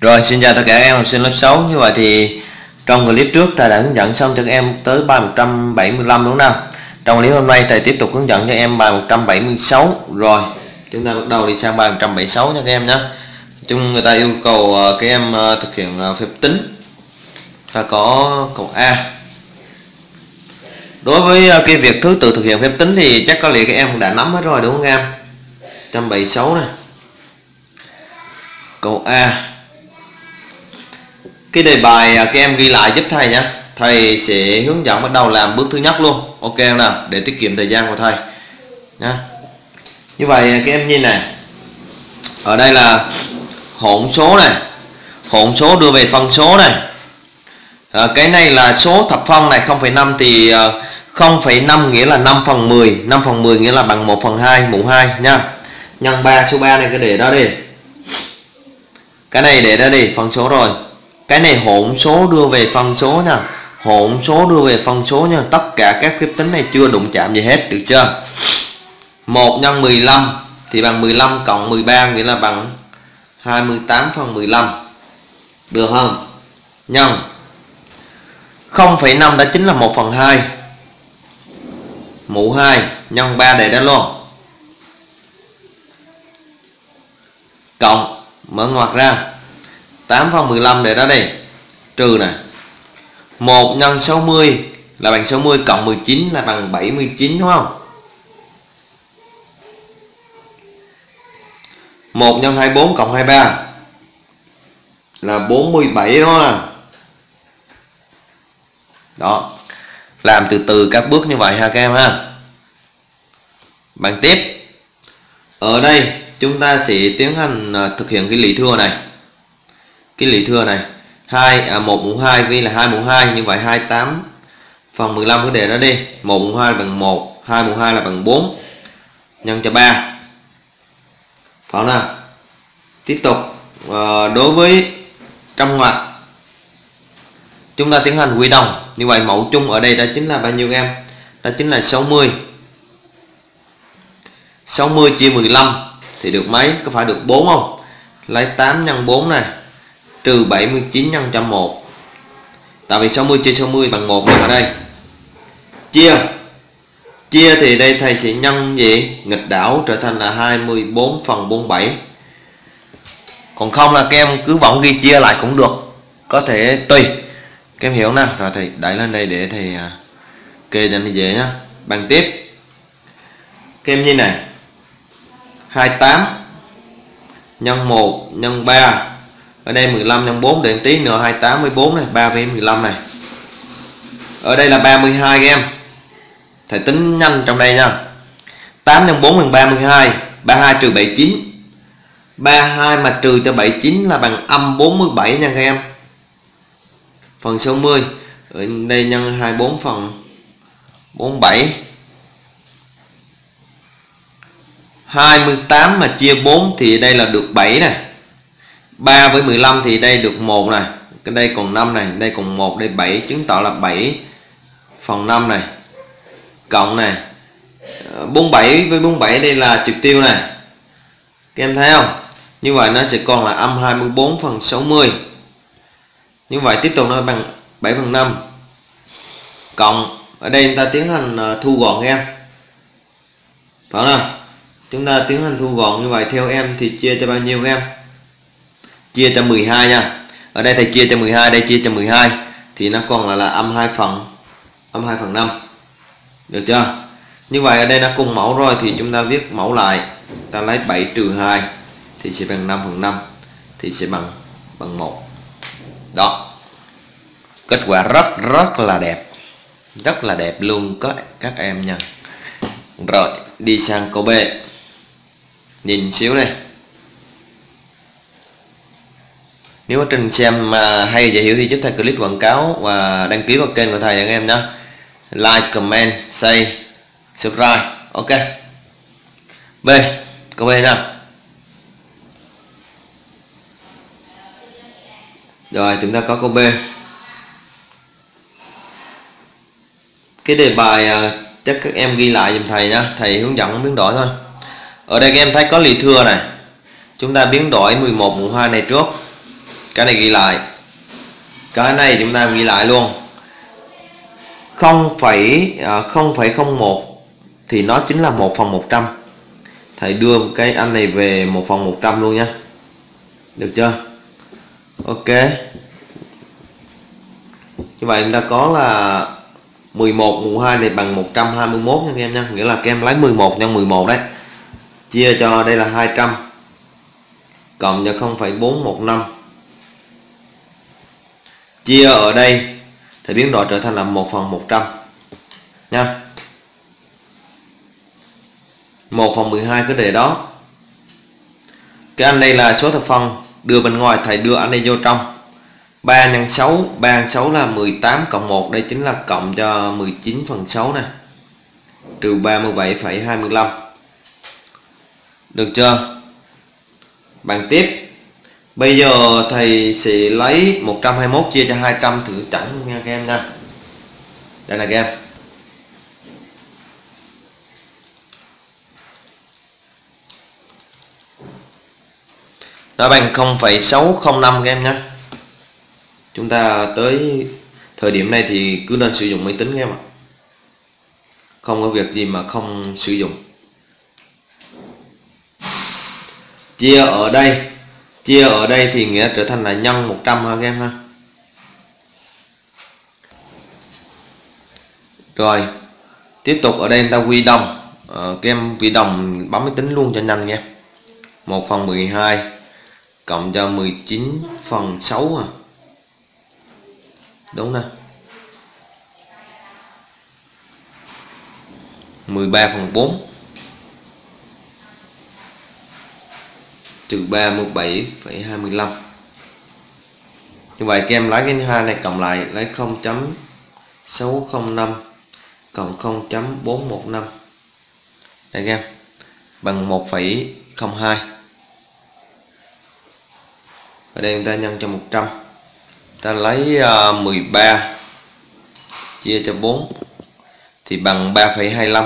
Rồi, xin chào tất cả các em học sinh lớp 6. Như vậy thì trong clip trước thầy đã hướng dẫn xong cho các em tới bài 175 đúng không nào? Trong clip hôm nay thầy tiếp tục hướng dẫn cho em bài 176. Rồi, chúng ta bắt đầu đi sang bài 176 nha các em nhé. Người ta yêu cầu các em thực hiện phép tính. Ta có câu A. Đối với cái việc thứ tự thực hiện phép tính thì chắc có lẽ các em cũng đã nắm hết rồi đúng không em? 176 này. Câu A. Cái đề bài các em ghi lại giúp thầy nhé. Thầy sẽ hướng dẫn bắt đầu làm bước thứ nhất luôn. Ok không nào? Để tiết kiệm thời gian của thầy nhá. Như vậy các em nhìn này. Ở đây là hỗn số này. Hỗn số đưa về phân số này. Cái này là số thập phân này 0,5 thì 0,5 nghĩa là 5 phần 10. 5 phần 10 nghĩa là bằng 1 phần 2 mũ 2 nha. Nhân 3, số 3 này cứ để đó đi. Cái này để đó đi, phân số rồi. Cái này hỗn số đưa về phân số nha. Hỗn số đưa về phân số nha. Tất cả các phép tính này chưa đụng chạm gì hết, được chưa? 1 nhân 15 thì bằng 15 cộng 13 nghĩa là bằng 28 phần 15. Được không? Nhân 0,5 đó chính là 1 phần 2 mũ 2 nhân 3 để đó luôn. Cộng mở ngoặc ra 8 phần 15 để đó đi. Trừ này 1 nhân 60 là bằng 60 cộng 19 là bằng 79 đúng không? 1 nhân 24 cộng 23 là 47 đúng không? Đó. Làm từ từ các bước như vậy ha các em ha. Bằng tiếp. Ở đây chúng ta sẽ tiến hành thực hiện cái lý thừa này. Cái lý thừa này 1 mũ 2 vì là 2 mũ 2, như vậy 28 phần 15 cứ để đó đi. 1 mũ 2 là bằng 1, 2 mũ 2 là bằng 4. Nhân cho 3. Phải nào? Tiếp tục đối với trong ngoặc chúng ta tiến hành quy đồng. Như vậy mẫu chung ở đây đó chính là bao nhiêu em? Đó chính là 60. 60 chia 15 thì được mấy? Có phải được 4 không? Lấy 8 nhân 4 này. Trừ 79 nhân 101. Tại vì 60 chia 60 bằng 1 ở đây. Chia thì đây thầy sẽ nhân gì? Nghịch đảo trở thành là 24 phần 47. Còn không là các em cứ võng ghi chia lại cũng được. Có thể tùy. Các em hiểu nè. Rồi thầy đẩy lên đây để thầy kê cho nó dễ nhá. Bằng tiếp. Các em nhìn này. 28 nhân 1 nhân 3. Ở đây 15 nhân 4 để tí nữa 28 với 4 này, 3 với 15 này. Ở đây là 32 các em. Thầy tính nhanh trong đây nha. 8 nhân 4 bằng 32, 32 trừ 79. 32 mà trừ cho 79 là bằng âm 47 nha các em. Phần 60. Ở đây nhân 24 phần 47. 28 mà chia 4 thì đây là được 7 này. 3 với 15 thì đây được 1 này. Cái đây còn 5 này, đây còn 1, đây 7, chứng tỏ là 7 phần 5 này. Cộng này. 47 với 47 đây là trực tiêu này. Các em thấy không? Như vậy nó sẽ còn là âm 24 phần 60. Như vậy tiếp tục nó bằng 7 phần 5. Cộng. Ở đây chúng ta tiến hành thu gọn em. Phải không? Chúng ta tiến hành thu gọn như vậy theo em thì chia cho bao nhiêu em? Chia cho 12 nha. Ở đây thầy chia cho 12, đây chia cho 12 thì nó còn là âm 2 phần 5. Được chưa? Như vậy ở đây nó cùng mẫu rồi thì chúng ta viết mẫu lại. Ta lấy 7 trừ 2 thì sẽ bằng 5 phần 5 thì sẽ bằng 1. Đó. Kết quả rất là đẹp. Rất là đẹp luôn các em nha. Rồi, đi sang câu B. Nhìn xíu này. Nếu quá trình xem mà hay và dễ hiểu thì giúp thầy click quảng cáo và đăng ký vào kênh của thầy các em nhé. Like, comment, share, subscribe. Ok. B. Câu B nha. Rồi chúng ta có câu B. Cái đề bài chắc các em ghi lại giùm thầy nhá. Thầy hướng dẫn biến đổi thôi. Ở đây các em thấy có lì thừa này. Chúng ta biến đổi 11 mũ 2 này trước. Cái này ghi lại, cái này chúng ta ghi lại luôn. 0,01 thì nó chính là 1/100. Thầy đưa cái anh này về 1/100 luôn nhé, được chưa? Ok, như vậy chúng ta có là 11 mũ 2 này bằng 121 nha các em nha, nghĩa là các em lấy 11 nhân 11 đấy, chia cho đây là 200 cộng cho 0,415, chia ở đây thì biến đổi trở thành là 1/100 nha. 1/12 cứ để đó. Cái anh đây là số thập phân đưa bên ngoài, thầy đưa anh đây vô trong. 3 nhân 6, 3 nhân 6 là 18 cộng 1, đây chính là cộng cho 19/6 này, trừ 37,25. Được chưa? Bằng tiếp. Bây giờ thầy sẽ lấy 121 chia cho 200 thử chẳng nha các em nha. Đây là các em. Nó bằng 0,605 các em nhé. Chúng ta tới thời điểm này thì cứ nên sử dụng máy tính các em ạ. Không có việc gì mà không sử dụng. Chia ở đây thì nghĩa trở thành là nhân 100 ha các em ha. Rồi tiếp tục ở đây ta quy đồng. Các em quy đồng bấm máy tính luôn cho nhanh nha. 1/12 cộng cho 19/6 à. Đúng nè. 13/4 trừ 37,25. Như vậy các em lấy cái 2 này cộng lại, lấy 0.605 cộng 0.415. Đây các em, bằng 1,02. Ở đây chúng ta nhân cho 100. Ta lấy 13 chia cho 4 thì bằng 3,25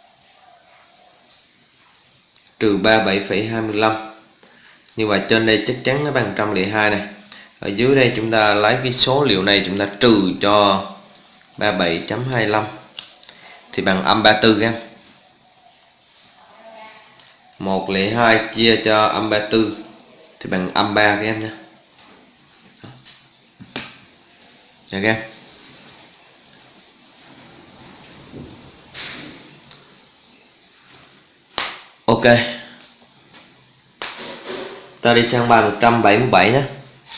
trừ 37,25. Như vậy trên đây chắc chắn nó bằng 102 này. Ở dưới đây chúng ta lấy cái số liệu này chúng ta trừ cho 37,25 thì bằng âm 34 các em. 102 chia cho âm 34 thì bằng âm 3 các em nhé. Được các em. Ok. Ta đi sang bài 177 nhé.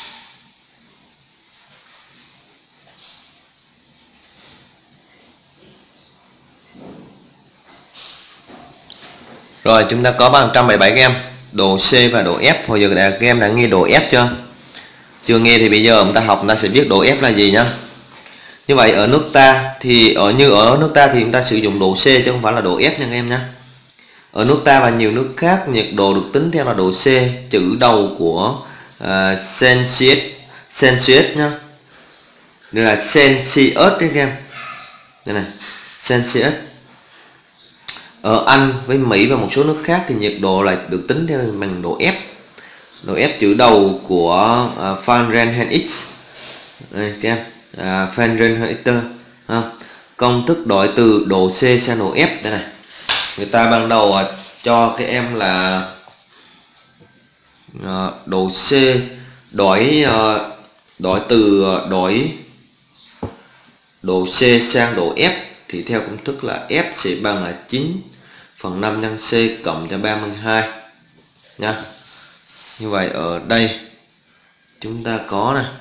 Rồi chúng ta có bài 177 các em. Độ C và độ F. Hồi giờ các em đã nghe độ F chưa? Chưa nghe thì bây giờ chúng ta học chúng ta sẽ biết độ F là gì nhá. Như vậy ở nước ta thì ở nước ta thì chúng ta sử dụng độ C chứ không phải là độ F nha các em nhé. Ở nước ta và nhiều nước khác nhiệt độ được tính theo là độ C, chữ đầu của Celsius nhá. Đây là Celsius đấy các em. Đây này, Celsius. Ở Anh với Mỹ và một số nước khác thì nhiệt độ lại được tính theo bằng độ F. Độ F chữ đầu của Fahrenheit. Đây các em, Fahrenheit. Công thức đổi từ độ C sang độ F đây này. Người ta ban đầu cho các em là độ C đổi từ độ C sang độ F thì theo công thức là F sẽ bằng là 9/5 nhân C cộng cho 32 nha. Như vậy ở đây chúng ta có này,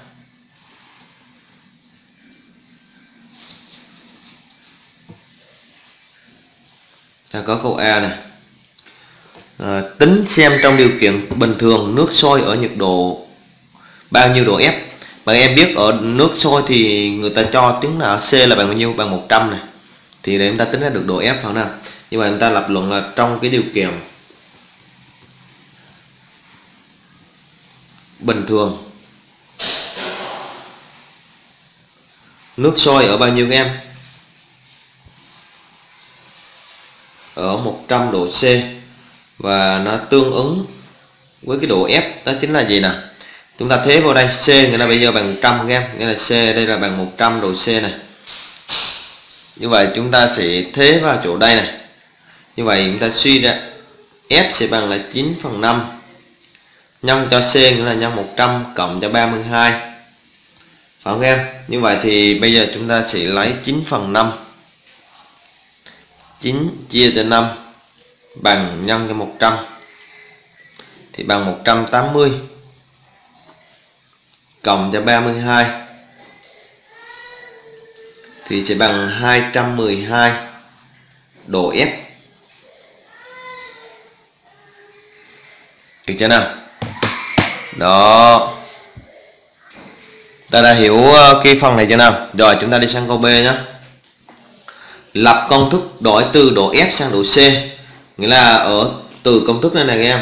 ta có câu A này. Tính xem trong điều kiện bình thường nước sôi ở nhiệt độ bao nhiêu độ F. Mà em biết ở nước sôi thì người ta cho tính là C là bằng bao nhiêu, bằng 100 này, thì để chúng ta tính ra được độ F phải không nào. Nhưng mà chúng ta lập luận là trong cái điều kiện bình thường nước sôi ở bao nhiêu các em? Ở 100 độ C, và nó tương ứng với cái độ F đó chính là gì nè, Chúng ta thế vào đây, C nghĩa là bây giờ bằng 100 các em, nghĩa là C đây là bằng 100 độ C này. Như vậy chúng ta sẽ thế vào chỗ đây này. Như vậy chúng ta suy ra F sẽ bằng là 9/5 nhân cho C nghĩa là nhân 100 cộng cho 32. Phải không các em? Như vậy thì bây giờ chúng ta sẽ lấy 9/5. 9 chia cho 5 bằng nhân cho 100 thì bằng 180 cộng cho 32 thì sẽ bằng 212 độ F. Được chưa nào? Đó. Ta đã hiểu cái phần này chưa nào? Rồi chúng ta đi sang câu B nhé. Lập công thức đổi từ độ F sang độ C. Nghĩa là ở từ công thức này này các em.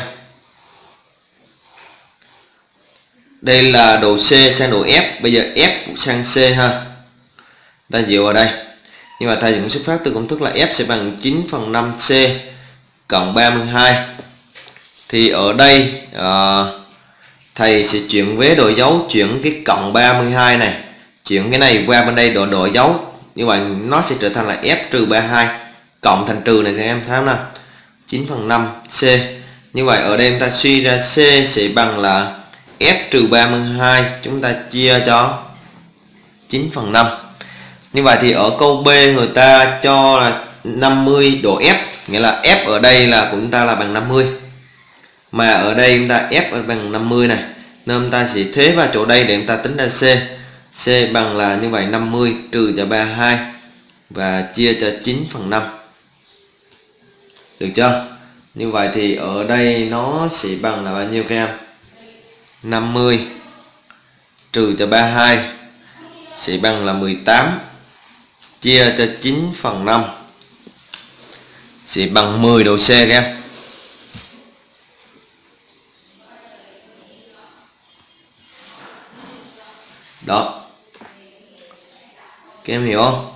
Đây là độ C sang độ F. Bây giờ F sang C ha. Ta dựa vào đây. Nhưng mà thầy cũng xuất phát từ công thức là F sẽ bằng 9/5 C cộng 32. Thì ở đây thầy sẽ chuyển vế đổi dấu, chuyển cái cộng 32 này, chuyển cái này qua bên đây đổi dấu. Như vậy nó sẽ trở thành là F trừ 32 cộng thành trừ này các em thấy không nào? 9/5 C. Như vậy ở đây chúng ta suy ra C sẽ bằng là F trừ 32 chúng ta chia cho 9/5. Như vậy thì ở câu B người ta cho là 50 độ F, nghĩa là F ở đây là của chúng ta là bằng 50. Mà ở đây chúng ta F ở bằng 50 này, nên chúng ta sẽ thế vào chỗ đây để chúng ta tính ra C. C bằng là như vậy 50 trừ cho 32 và chia cho 9/5. Được chưa? Như vậy thì ở đây nó sẽ bằng là bao nhiêu các em? 50 trừ cho 32 sẽ bằng là 18 chia cho 9/5 sẽ bằng 10 độ C các em. Đó. Các em hiểu không?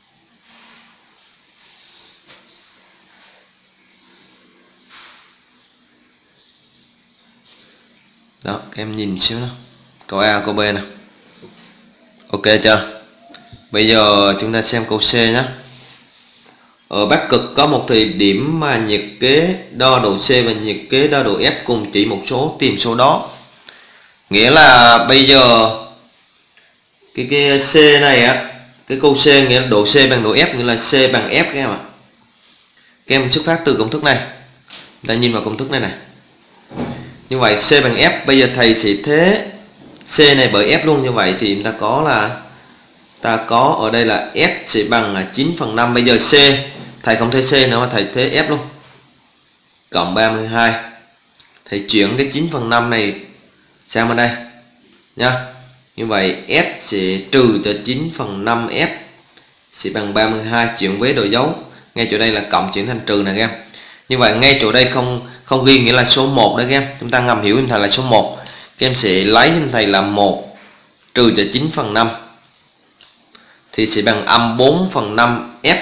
Đó, các em nhìn xíu nào. Câu A, câu B nào. Ok chưa? Bây giờ chúng ta xem câu C nhé. Ở Bắc Cực có một thời điểm mà nhiệt kế đo độ C và nhiệt kế đo độ F cùng chỉ một số, tìm số đó. Nghĩa là bây giờ cái C này á, cái câu C nghĩa là độ C bằng độ F, nghĩa là C bằng F các em ạ. Các em xuất phát từ công thức này. Ta nhìn vào công thức này này. Như vậy C bằng F, bây giờ thầy sẽ thế C này bởi F luôn. Như vậy thì chúng ta có là ở đây là F sẽ bằng là 9/5. Bây giờ C thầy không thế C nữa mà thầy thế F luôn, cộng 32. Thầy chuyển cái 9/5 này sang bên đây nhá. Như vậy F sẽ trừ cho 9/5 F sẽ bằng 32, chuyển vế đổi dấu. Ngay chỗ đây là cộng chuyển thành trừ này các em. Như vậy ngay chỗ đây không ghi nghĩa là số 1 đấy các em. Chúng ta ngầm hiểu hình thành là số 1. Các em sẽ lấy hình thầy là 1 trừ cho 9/5 thì sẽ bằng âm 4/5 F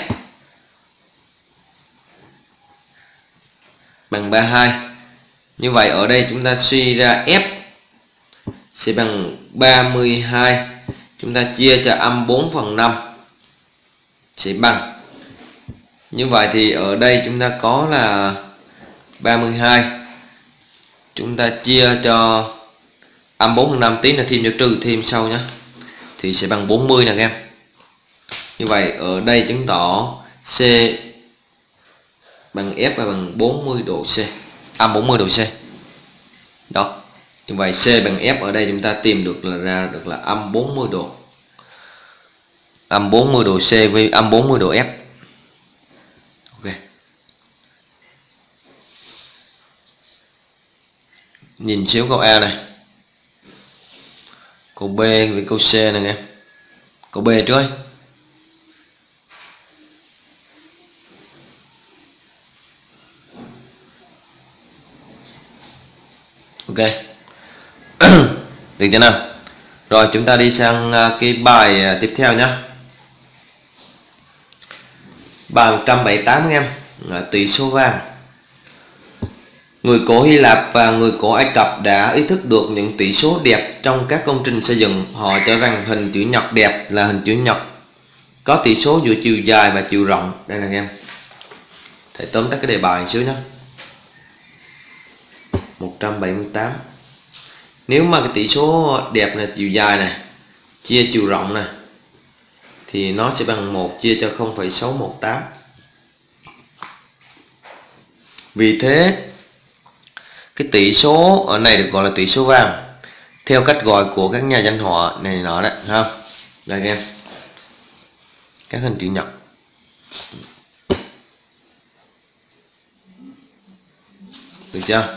bằng 32. Như vậy ở đây chúng ta suy ra F sẽ bằng 32. Chúng ta chia cho âm 4/5 sẽ bằng. Như vậy thì ở đây chúng ta có là 32. Chúng ta chia cho âm 4/5, tí là thêm cho trừ thêm sau nhé, thì sẽ bằng 40 nè các em. Như vậy ở đây chứng tỏ C bằng F và bằng 40 độ C, âm 40 độ C. Đó. Như vậy C bằng F ở đây chúng ta tìm được là ra được là âm 40 độ. Âm 40 độ C với âm 40 độ F. Ok. Nhìn xíu câu A này. Câu B với câu C này em. Câu B trước ấy. Ok. Được chưa nào? Rồi chúng ta đi sang cái bài tiếp theo nhé. Bài 178 em, tỷ số vàng. Người cổ Hy Lạp và người cổ Ai Cập đã ý thức được những tỷ số đẹp trong các công trình xây dựng. Họ cho rằng hình chữ nhật đẹp là hình chữ nhật có tỷ số giữa chiều dài và chiều rộng. Đây là em. Thầy tóm tắt cái đề bài một xíu nhé. 178. Nếu mà cái tỷ số đẹp là chiều dài này chia chiều rộng này thì nó sẽ bằng 1 chia cho 0,618. Vì thế cái tỷ số ở này được gọi là tỷ số vàng theo cách gọi của các nhà danh họa này nọ đấy ha. Đây em, các hình chữ nhật. Được chưa?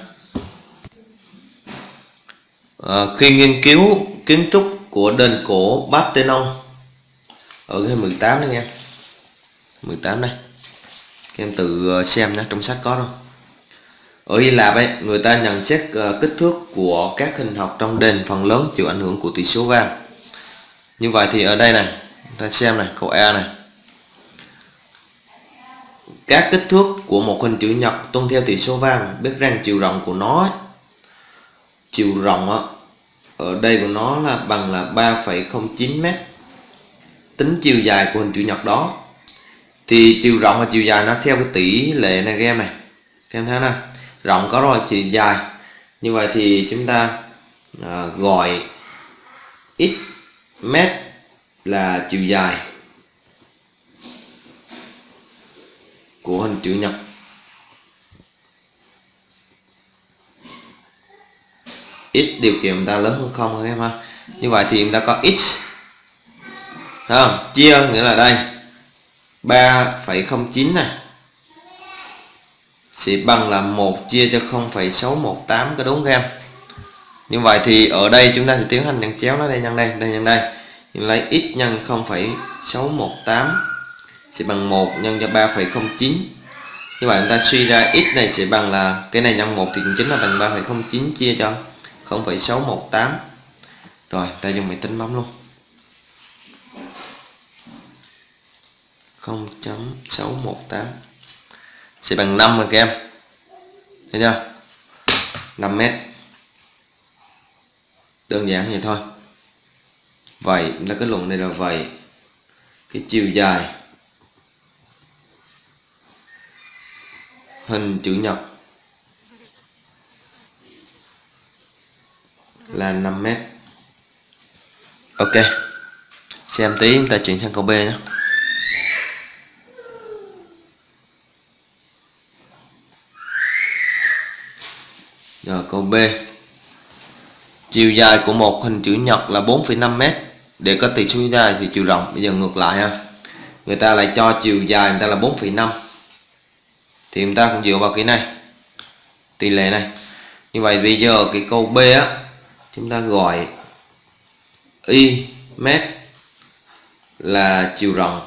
Khi nghiên cứu kiến trúc của đền cổ Parthenon ở cái 18 đây nha, 18 đây, các em tự xem nhé, trong sách có đâu. Ở Hy Lạp ấy, người ta nhận xét kích thước của các hình học trong đền phần lớn chịu ảnh hưởng của tỷ số vàng. Như vậy thì ở đây này, ta xem này, câu A này, các kích thước của một hình chữ nhật tuân theo tỷ số vàng. Biết rằng chiều rộng của nó, chiều rộng ở đây của nó là bằng là 3,09 m. Tính chiều dài của hình chữ nhật đó thì chiều rộng và chiều dài nó theo cái tỷ lệ này các em này. Các em thấy nè, rộng có rồi, chiều dài. Như vậy thì chúng ta gọi x mét là chiều dài của hình chữ nhật. X điều kiện chúng ta lớn hơn không các em ha. Như vậy thì chúng ta có x không? Chia nghĩa là đây 3,09 này sẽ bằng là 1 chia cho 0,618, có đúng không em? Như vậy thì ở đây chúng ta sẽ tiến hành nhân chéo nó, đây nhân đây, đây nhân đây. Mình lấy x nhân 0,618 sẽ bằng 1 nhân cho 3,09. Như vậy chúng ta suy ra x này sẽ bằng là cái này nhân 1 thì cũng chính là bằng 3,09 chia cho 0,618. Rồi ta dùng máy tính bấm luôn. 0,618 sẽ bằng 5 rồi các em. Thấy chưa? 5 mét. Đơn giản vậy thôi. Vậy là cái luận này là vậy. Cái chiều dài hình chữ nhật là 5 mét. Ok. Xem tí chúng ta chuyển sang câu B nhé. Rồi câu B. Chiều dài của một hình chữ nhật là 4,5 m. Để có tỷ số dài thì chiều rộng. Bây giờ ngược lại ha. Người ta lại cho chiều dài người ta là 4,5. Thì chúng ta cũng dựa vào cái này, tỷ lệ này. Như vậy bây giờ cái câu B á, chúng ta gọi y mét là chiều rộng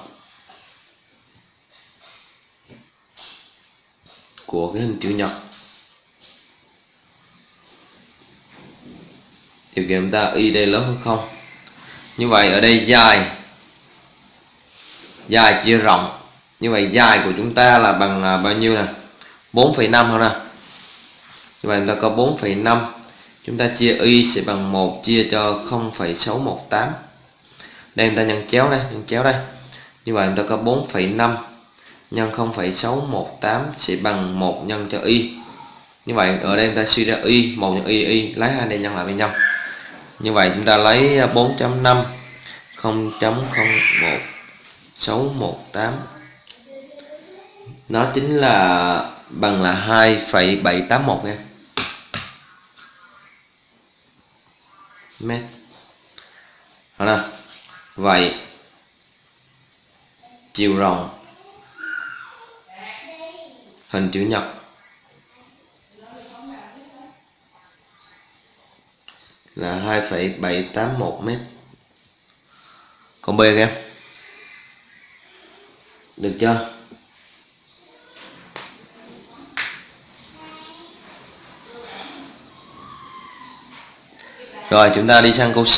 của cái hình chữ nhật. Điều kiện chúng ta y đây lớn hơn không. Như vậy ở đây dài chia rộng. Như vậy dài của chúng ta là bằng bao nhiêu nè? 4,5 thôi nè. Như vậy chúng ta có 4,5. Chúng ta chia y sẽ bằng 1 chia cho 0,618. Đây chúng ta nhân chéo đây, nhân chéo đây. Như vậy chúng ta có 4,5 nhân 0,618 sẽ bằng 1 nhân cho y. Như vậy ở đây chúng ta suy ra y, 1 nhân y, lấy hai đây nhân lại với nhau. Như vậy chúng ta lấy 4.5 0.01618. Nó chính là bằng là 2,781 em. Mét. Đó nè. Vậy chiều rộng hình chữ nhật là 2,781 m. Còn B em. Được chưa? Rồi chúng ta đi sang câu C.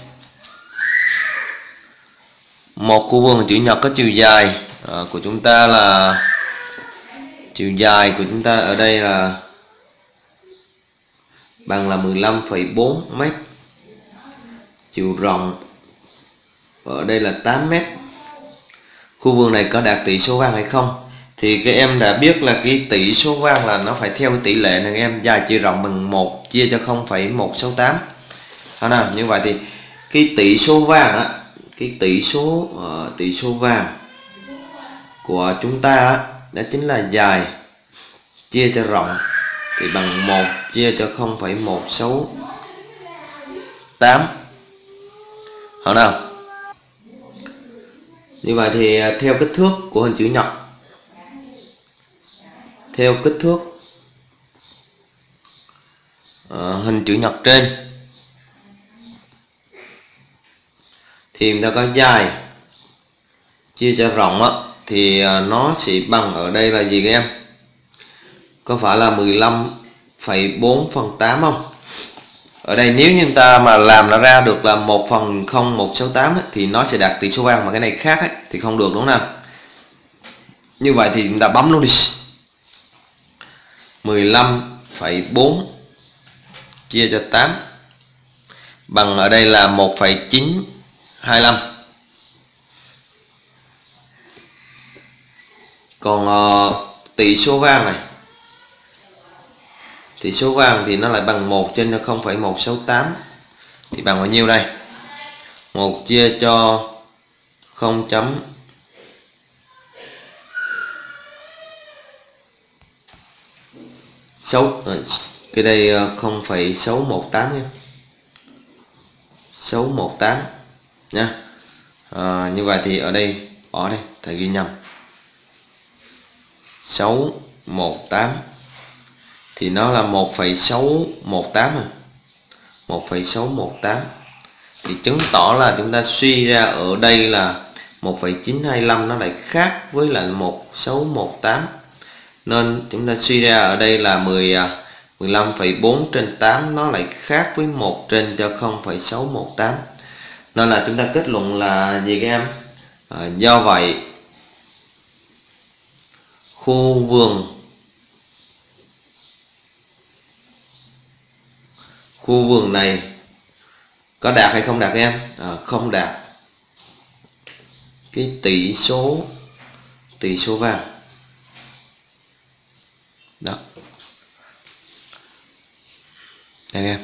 Một khu vuông chữ nhật có chiều dài của chúng ta là chiều dài của chúng ta ở đây là bằng là 15,4 mét. Chiều rộng ở đây là 8 mét. Khu vườn này có đạt tỷ số vàng hay không? Thì các em đã biết là cái tỷ số vàng là nó phải theo cái tỷ lệ này các em, dài chia rộng bằng 1 chia cho 0,168. Đó nào, như vậy thì cái tỷ số vàng á, cái tỷ số vàng của chúng ta á, đó chính là dài chia cho rộng thì bằng 1 chia cho 0,168. Đó nào. Như vậy thì theo kích thước của hình chữ nhật, theo kích thước hình chữ nhật trên thì chúng ta có dài chia cho rộng á, thì nó sẽ bằng ở đây là gì các em? Có phải là 15,4/8 không? Ở đây nếu như ta mà làm nó ra được là 1/0168 thì nó sẽ đạt tỷ số vàng, mà cái này khác ấy, thì không được đúng không nào? Như vậy thì chúng ta bấm luôn đi. 15,4 chia cho 8 bằng ở đây là 1,925. Còn tỷ số vàng này, tỷ số vàng thì nó lại bằng 1 trên cho 0,168 thì bằng bao nhiêu đây? 1 chia cho 0,6, cái đây 0,618 nha, 618 nha. Như vậy thì ở đây bỏ đây, thầy ghi nhầm 618 thì nó là 1,618 à. 1,618 thì chứng tỏ là chúng ta suy ra ở đây là 1,925 nó lại khác với là 1,618, nên chúng ta suy ra ở đây là 15,4 trên 8 nó lại khác với 1 trên cho 0,618, nên là chúng ta kết luận là gì các em? Do vậy khu vườn này có đạt hay không đạt các em? Không đạt cái tỷ số vàng đó. Đây các em.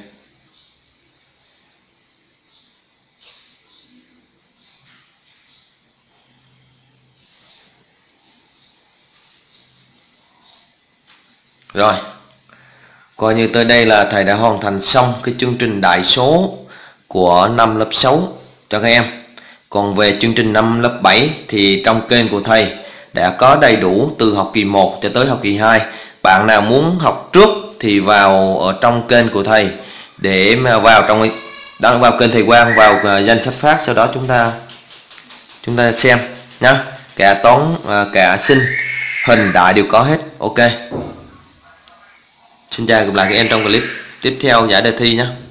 Rồi, coi như tới đây là thầy đã hoàn thành xong cái chương trình đại số của năm lớp 6 cho các em. Còn về chương trình năm lớp 7 thì trong kênh của thầy đã có đầy đủ từ học kỳ 1 cho tới học kỳ 2. Bạn nào muốn học trước thì vào ở trong kênh của thầy để mà vào kênh thầy Quang, vào danh sách phát, sau đó chúng ta xem nhá. Cả toán, cả sinh, hình đại đều có hết. Ok. Xin chào, gặp lại các em trong clip tiếp theo giải đề thi nhé.